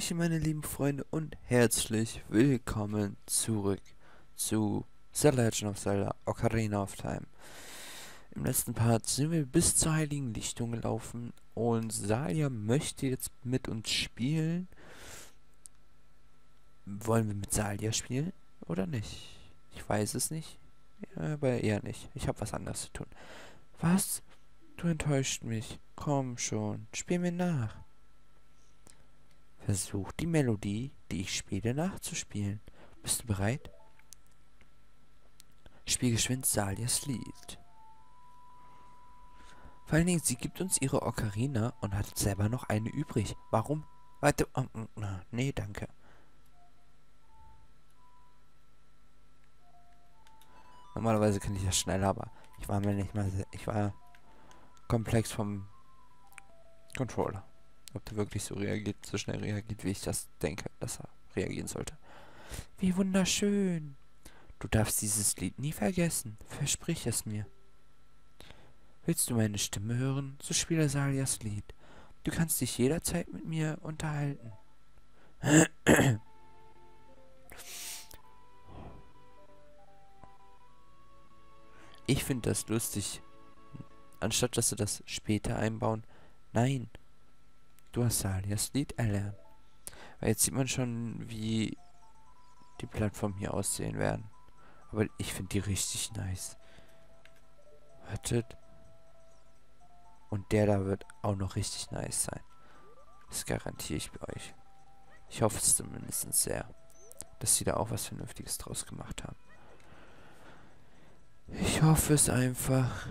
Hallöchen, meine lieben Freunde, und herzlich willkommen zurück zu The Legend of Zelda Ocarina of Time. Im letzten Part sind wir bis zur Heiligen Lichtung gelaufen und Salia möchte jetzt mit uns spielen. Wollen wir mit Salia spielen oder nicht? Ich weiß es nicht, ja, aber eher nicht. Ich habe was anderes zu tun. Was? Du enttäuscht mich. Komm schon, spiel mir nach. Versuch die Melodie, die ich spiele, nachzuspielen. Bist du bereit? Spiel geschwind Salias Lied. Vor allen Dingen, sie gibt uns ihre Ocarina und hat selber noch eine übrig. Warum? Warte, nee, danke. Normalerweise kann ich das schneller, aber ich war mir nicht mal ich war komplex vom Controller. Ob der wirklich so reagiert, so schnell reagiert, wie ich das denke, dass er reagieren sollte. Wie wunderschön! Du darfst dieses Lied nie vergessen. Versprich es mir. Willst du meine Stimme hören, so spiele Salias Lied. Du kannst dich jederzeit mit mir unterhalten. Ich finde das lustig. Anstatt dass sie das später einbauen. Nein, du hast Salias Lied erlernt. Weil jetzt sieht man schon, wie die Plattformen hier aussehen werden. Aber ich finde die richtig nice. Wartet. Und der da wird auch noch richtig nice sein. Das garantiere ich bei euch. Ich hoffe es zumindest sehr, dass sie da auch was Vernünftiges draus gemacht haben. Ich hoffe es einfach.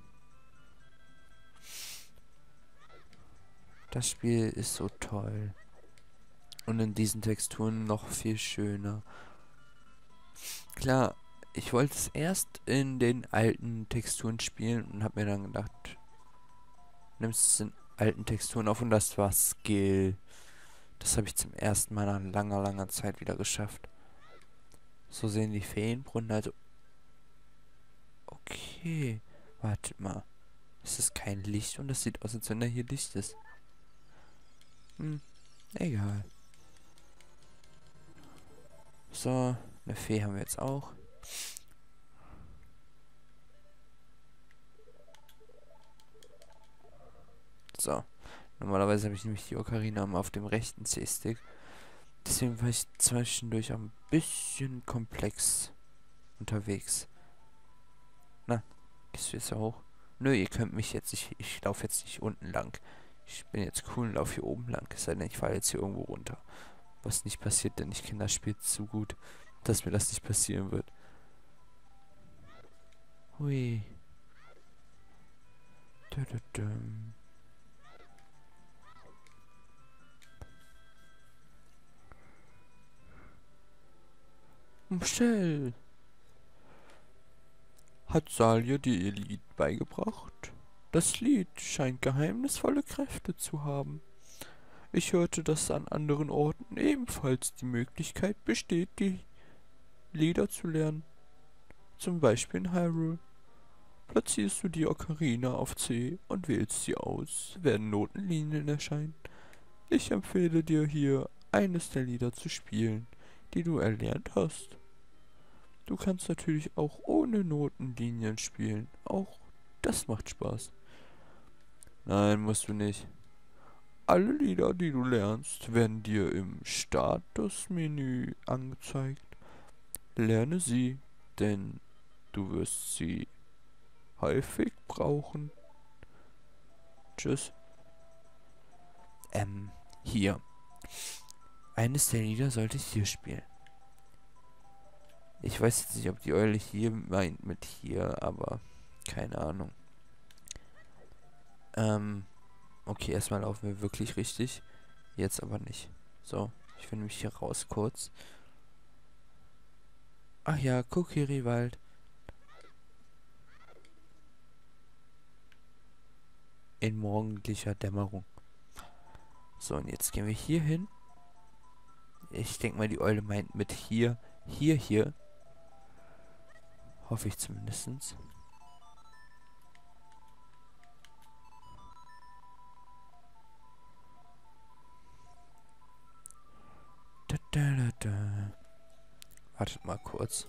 Das Spiel ist so toll. Und in diesen Texturen noch viel schöner. Klar, ich wollte es erst in den alten Texturen spielen und habe mir dann gedacht, nimmst es in alten Texturen auf, und das war Skill. Das habe ich zum ersten Mal nach langer, langer Zeit wieder geschafft. So sehen die Feenbrunnen also. Okay, wartet mal. Es ist kein Licht und es sieht aus, als wenn da hier Licht ist. Egal. So, eine Fee haben wir jetzt auch. So. Normalerweise habe ich nämlich die Ocarina immer auf dem rechten C-Stick. Deswegen war ich zwischendurch ein bisschen komplex unterwegs. Na, gehst du jetzt da hoch? Nö, ihr könnt mich jetzt, ich laufe jetzt nicht unten lang. Ich bin jetzt cool und laufe hier oben lang. Es sei denn, ich falle jetzt hier irgendwo runter. Was nicht passiert, denn ich kenne das Spiel zu gut, dass mir das nicht passieren wird. Hui. Dü-dü-düm. Michelle, hat Salia dir ihr Lied beigebracht? Das Lied scheint geheimnisvolle Kräfte zu haben. Ich hörte, dass an anderen Orten ebenfalls die Möglichkeit besteht, die Lieder zu lernen. Zum Beispiel in Hyrule. Platzierst du die Ocarina auf C und wählst sie aus, werden Notenlinien erscheinen. Ich empfehle dir hier, eines der Lieder zu spielen, die du erlernt hast. Du kannst natürlich auch ohne Notenlinien spielen. Auch das macht Spaß. Nein, musst du nicht. Alle Lieder, die du lernst, werden dir im Statusmenü angezeigt. Lerne sie, denn du wirst sie häufig brauchen. Tschüss. Hier. Eines der Lieder sollte ich hier spielen. Ich weiß jetzt nicht, ob die Eule hier meint mit hier, aber keine Ahnung. Okay, erstmal laufen wir wirklich richtig. Jetzt aber nicht. So, ich finde mich hier raus kurz. Ach ja, Kokiri-Wald. In morgendlicher Dämmerung. So, und jetzt gehen wir hier hin. Ich denke mal, die Eule meint mit hier. Hier. Hoffe ich zumindest. Da, da. Wartet mal kurz.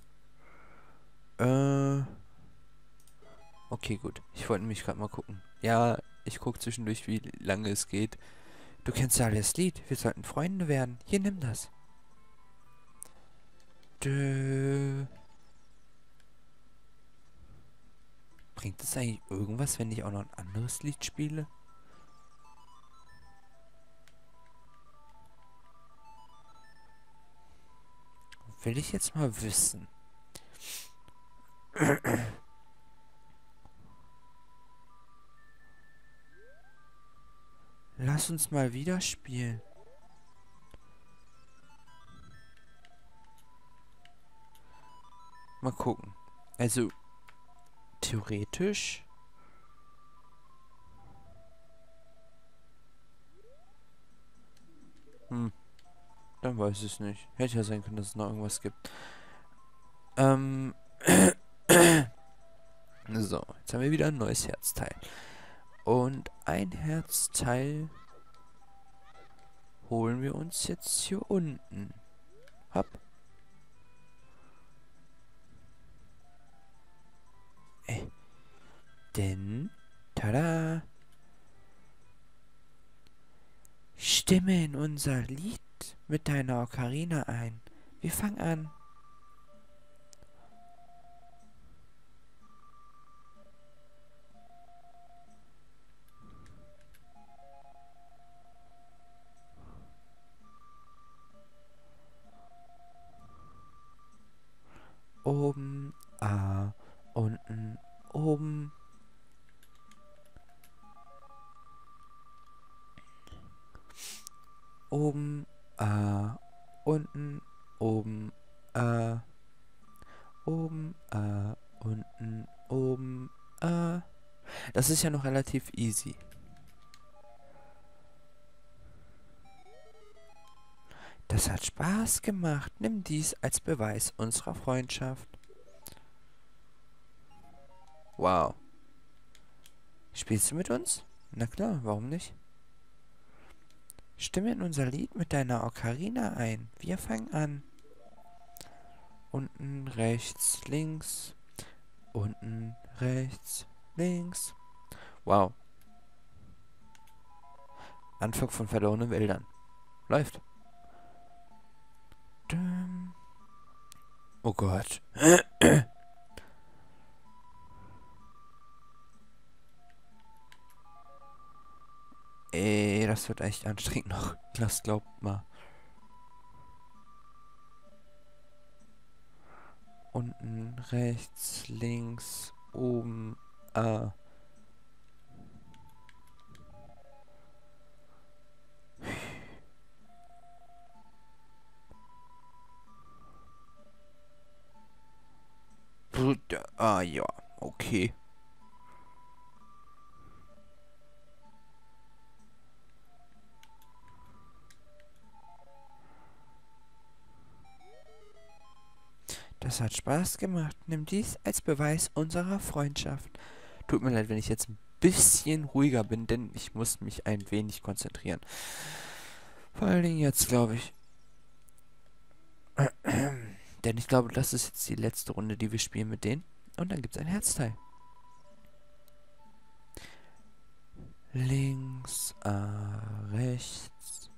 Okay, gut. Ich wollte nämlich gerade mal gucken. Ja, ich gucke zwischendurch, wie lange es geht. Du kennst ja das Lied. Wir sollten Freunde werden. Hier, nimm das. Dö. Bringt es eigentlich irgendwas, wenn ich auch noch ein anderes Lied spiele? Will ich jetzt mal wissen. Lass uns mal wieder spielen. Mal gucken. Also, theoretisch. Dann weiß ich es nicht. Hätte ja sein können, dass es noch irgendwas gibt. So, jetzt haben wir wieder ein neues Herzteil. Und ein Herzteil holen wir uns jetzt hier unten. Hopp. Denn, tada, stimme in unser Lied mit deiner Ocarina ein. Wir fangen an. Oben, A, unten, oben. Oben, A, unten, oben, A. Oben, A, unten, oben, A. Das ist ja noch relativ easy. Das hat Spaß gemacht. Nimm dies als Beweis unserer Freundschaft. Wow. Spielst du mit uns? Na klar, warum nicht? Stimme in unser Lied mit deiner Ocarina ein. Wir fangen an. Unten, rechts, links. Unten, rechts, links. Wow. Anfang von verlorenen Wäldern. Läuft. Oh Gott. Ey, das wird echt anstrengend noch. Das glaubt mal. Unten, rechts, links, oben, A. Ah, ja, okay. Das hat Spaß gemacht. Nimm dies als Beweis unserer Freundschaft. Tut mir leid, wenn ich jetzt ein bisschen ruhiger bin, denn ich muss mich ein wenig konzentrieren. Vor allen Dingen jetzt, glaube ich. Denn ich glaube, das ist jetzt die letzte Runde, die wir spielen mit denen. Und dann gibt es ein Herzteil. Links, rechts.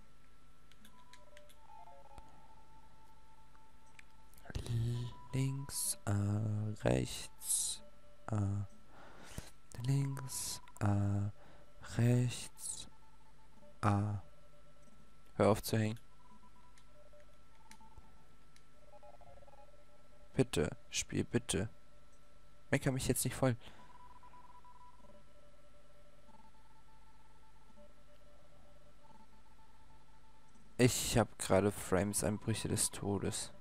Links, rechts, links, rechts, Hör auf zu hängen. Bitte, Spiel, bitte. Mecker mich jetzt nicht voll. Ich habe gerade Frames-Einbrüche des Todes.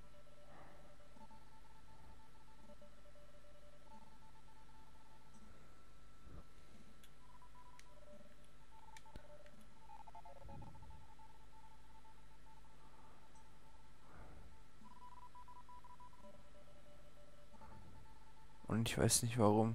Und ich weiß nicht warum.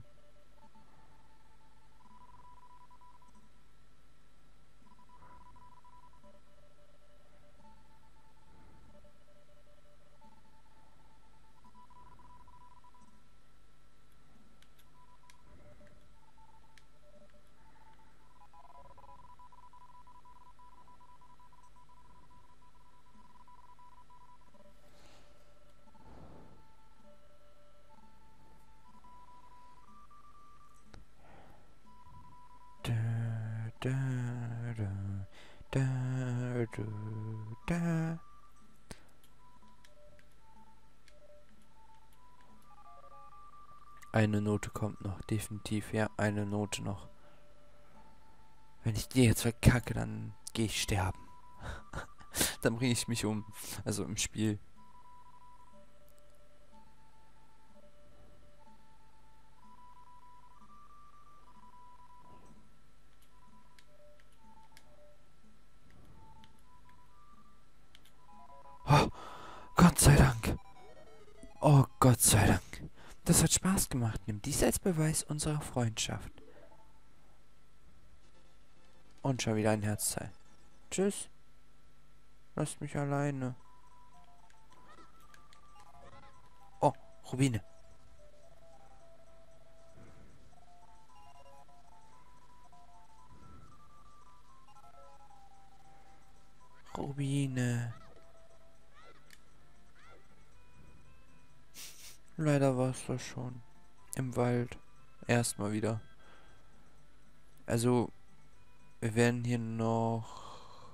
da, da, da. Eine Note kommt noch, definitiv. Ja, eine Note noch. Wenn ich die jetzt verkacke, dann gehe ich sterben. Dann bringe ich mich um. Also im Spiel. Oh, Gott sei Dank. Oh, Gott sei Dank. Das hat Spaß gemacht. Nimm dies als Beweis unserer Freundschaft. Und schon wieder ein Herzteil. Tschüss. Lasst mich alleine. Oh, Rubine. Rubine. Leider war es das schon. Im Wald. Erstmal wieder. Also, wir werden hier noch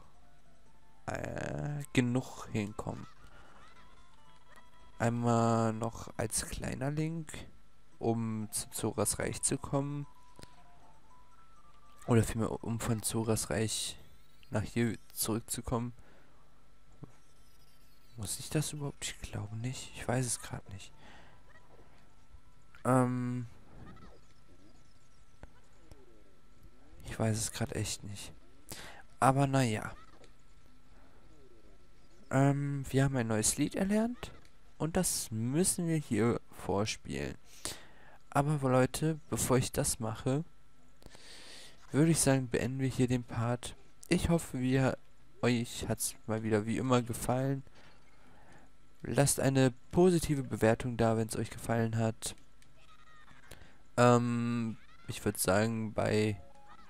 genug hinkommen. Einmal noch als kleiner Link, um zu Zoras Reich zu kommen. Oder vielmehr, um von Zoras Reich nach hier zurückzukommen. Muss ich das überhaupt? Ich glaube nicht. Ich weiß es gerade nicht. Ich weiß es gerade echt nicht. Aber naja. Wir haben ein neues Lied erlernt. Und das müssen wir hier vorspielen. Aber Leute, bevor ich das mache, würde ich sagen, beenden wir hier den Part. Ich hoffe, euch hat es mal wieder wie immer gefallen. Lasst eine positive Bewertung da, wenn es euch gefallen hat. Ich würde sagen, bei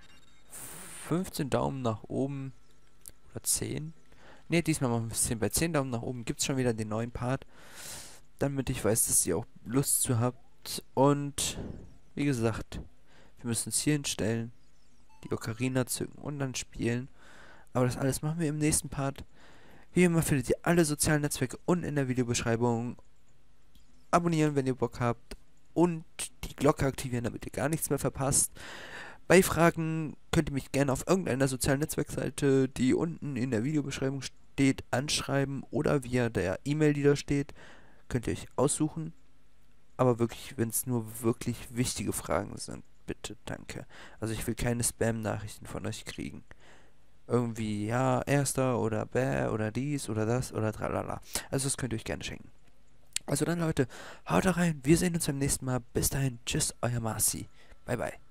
15 Daumen nach oben oder 10. Ne, diesmal machen wir es 10. Bei 10 Daumen nach oben gibt es schon wieder den neuen Part. Damit ich weiß, dass ihr auch Lust zu habt. Und wie gesagt, wir müssen uns hier hinstellen, die Ocarina zücken und dann spielen. Aber das alles machen wir im nächsten Part. Wie immer findet ihr alle sozialen Netzwerke unten in der Videobeschreibung. Abonnieren, wenn ihr Bock habt. Und die Glocke aktivieren, damit ihr gar nichts mehr verpasst. Bei Fragen könnt ihr mich gerne auf irgendeiner sozialen Netzwerkseite, die unten in der Videobeschreibung steht, anschreiben. Oder via der E-Mail, die da steht. Könnt ihr euch aussuchen. Aber wirklich, wenn es nur wirklich wichtige Fragen sind, bitte, danke. Also ich will keine Spam-Nachrichten von euch kriegen. Irgendwie, ja, erster oder bäh oder dies oder das oder tralala. Also das könnt ihr euch gerne schenken. Also dann Leute, haut rein, wir sehen uns beim nächsten Mal. Bis dahin, tschüss, euer Marci. Bye bye.